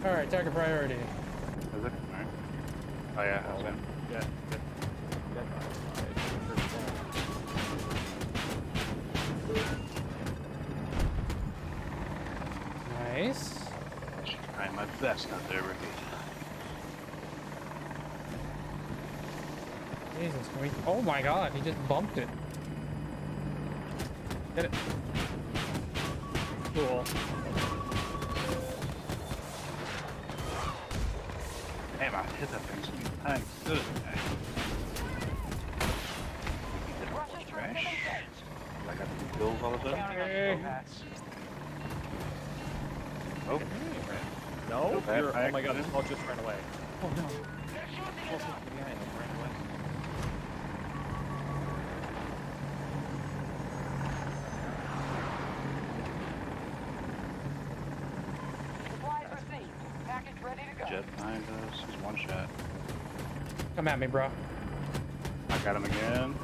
Alright, target priority. Is it? Alright. Oh yeah, I was in. Yeah. Nice. Trying my best not to repeat. Jesus, can we... Oh my god, he just bumped it. Get it. Cool. Damn, I hit that thing so many times. Good. Trash. I got the bills all of a sudden. Okay. Oh. No? No bad You're, oh my god, accident. this ball just ran away. Oh no. Behind him, ran away. Supplies received. Package ready to go. Jet behind us. He's one shot. Come at me, bro. I got him again.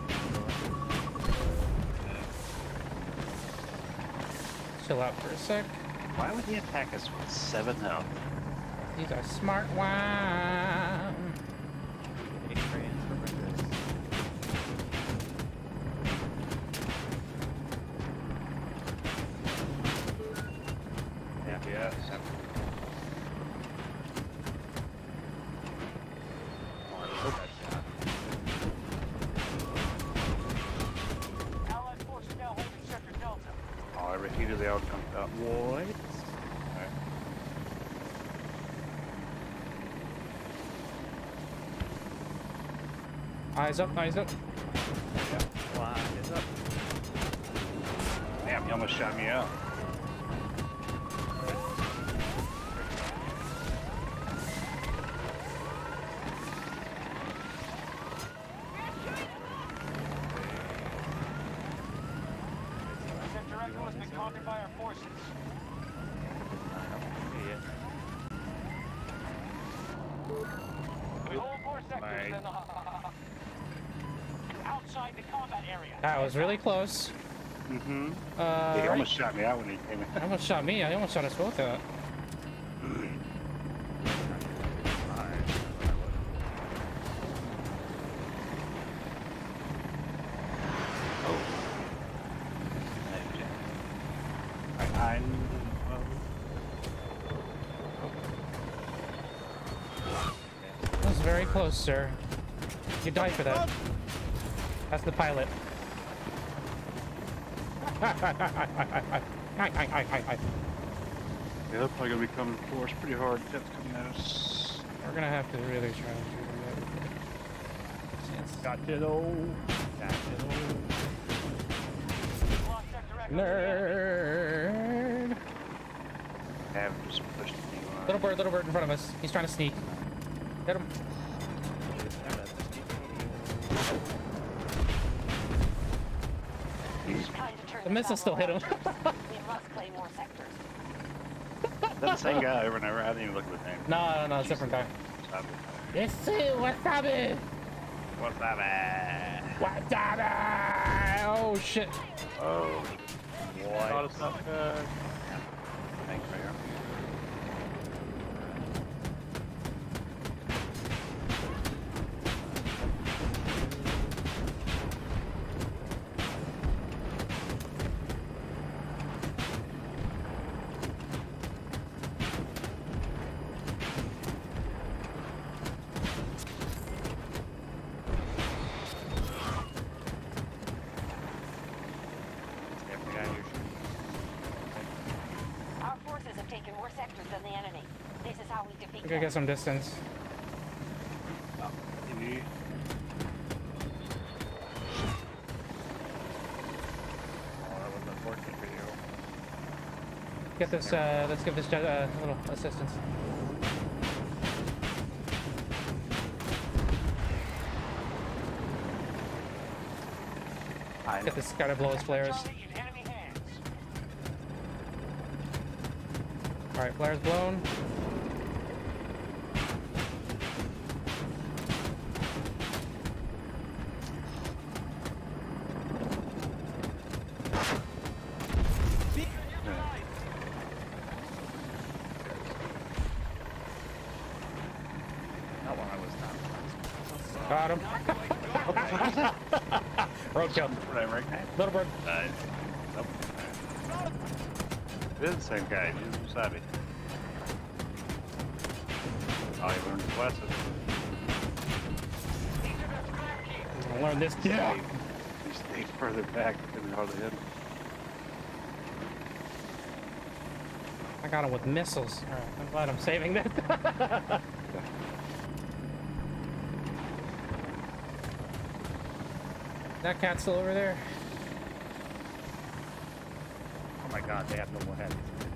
Chill out for a sec. Why would he attack us with 7 health? He's a smart one. Any trains for breakfast? Yeah. Yes. Oh, I love that shot. Allied forces now holding sector Delta. Oh, I repeated the outcome. What? Alright. Eyes up, eyes up. Fly is up. Damn, he almost shot me out. Sector Echo has been conquered by our forces. We hold 4 sectors Right. in the... outside the combat area. That was really close. Mm-hmm. He Right. almost shot me out when he came in. He almost shot me. I almost shot us both out. I That was very close, sir. You died for that. That's the pilot. Yeah, they're probably gonna be coming for us pretty hard. Jets coming at us. We're gonna have to really try and do Got it all. Got it all. Lost sector Echo. that. Nerd. Have just pushed the thing on. Little bird in front of us. He's trying to sneak. Get him. Time to turn The missile still hit him. We must claim more sectors. That's the same guy over and over. I didn't even look at the name. No, it's a different guy. Yes, sir. Wasabi. What's that? Wasabi. Oh shit. Oh. What? Oh, it's not good. Thanks, Mayor. Our forces have taken more sectors than the enemy. This is how we defeat We gotta get some distance. TV. Oh, that was unfortunate for you. Get this. Let's give this jet a little assistance. Get this guy to blow his flares. Charlie in enemy hands. All right, flares blown. Got him. Roadkill. Whatever, okay. Little bird. Nice. Nope. It is the same guy. He's savvy. Oh, he learned his lesson. I learned this. Yeah. He stayed further back. Couldn't hardly hit him. I got him with missiles. All right, I'm glad I'm saving that. That cat's still over there. Oh my god, they have no more heads.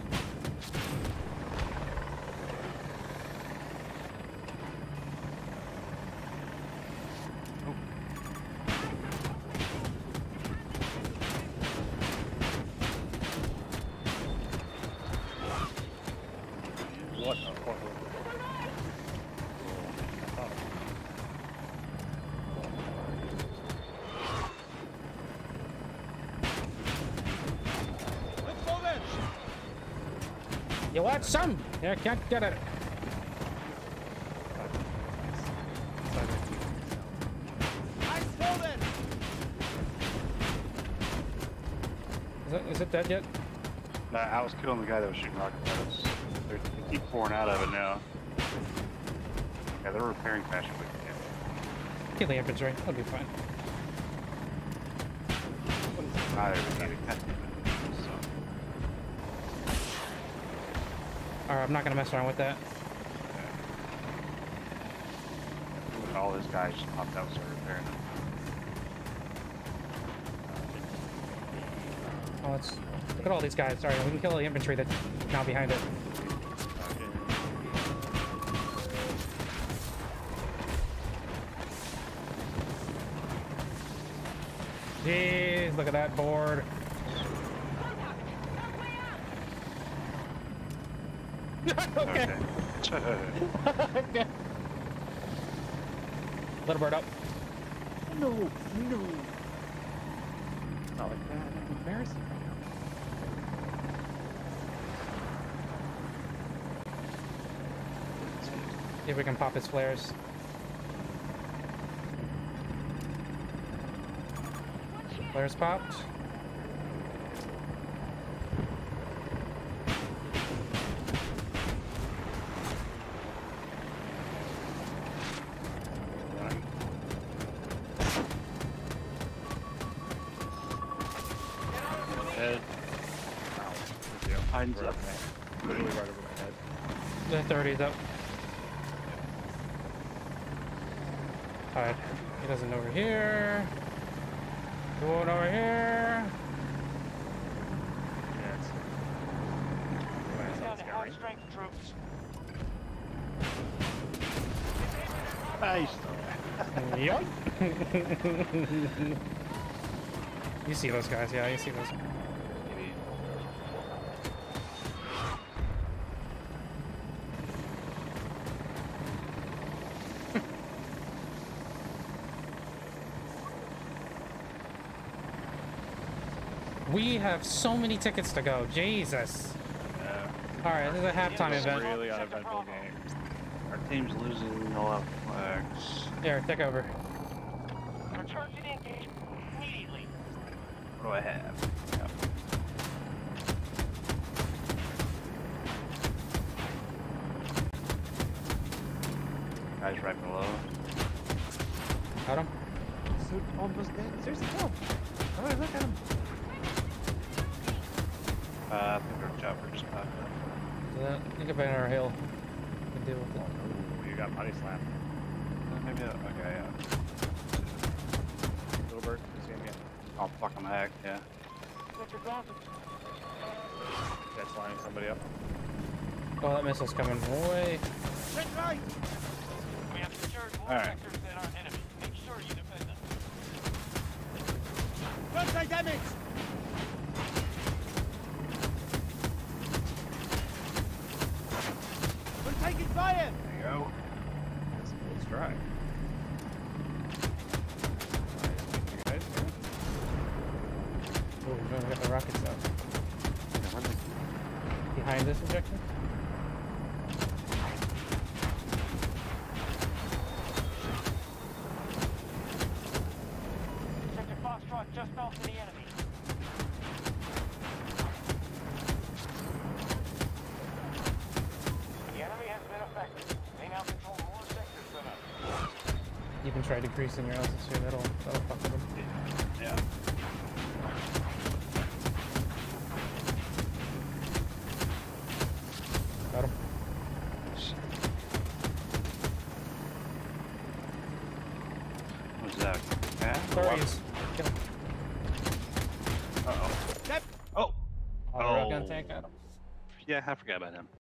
What the fuck? You want some? Yeah, can't get it. Is it dead yet? Nah, I was killing the guy that was shooting rocket bullets. They keep pouring out of it now. Yeah, they're repairing faster than we can. Kill the infantry. I'll be fine. Ah, there we go. Alright, I'm not gonna mess around with that. All his guys just popped out and started repairing it. Oh, let's look at all these guys. Sorry, we can kill the infantry that's now behind it. Jeez, look at that board. Okay. Okay. Little bird up. No, no. Not like that. That's embarrassing. See if we can pop his flares. Flares popped. Head. Hides up. Literally right over my head. The 30's up. Alright, he doesn't over here. He won't over here. Yeah, it's... Down to high strength troops. Nice. Yup. You see those guys, yeah, you see those. We have so many tickets to go. Jesus. All right, this is a halftime It's event. really uneventful game. Our team's losing all our flags. Here, take over. Return to the engagement immediately. What do I have? Yep. Guys right below. Got him. So almost dead. Seriously, no. Alright, look at him. I think our chopper just popped up. So that, think about our hill. We can deal with it. Oh, you got body slam. Maybe, okay, yeah. Little bird, see him again. Oh, fucking heck, yeah. Dead slamming somebody up. Oh, that missile's coming way. We have secured more All right. sectors than our enemy. Make sure you defend them. There you go. Let's try. Oh, no, we got the rockets out. Behind this objective? squad just after the enemy. The enemy has been affected. They now control more sectors than us. Even try decreasing your altitude, that'll fuck with them. Yeah. Got him. What's that? Yeah? There he is. Get him. Uh-oh. Oh! Oh, the railgun tank got him. Yeah, I forgot about him.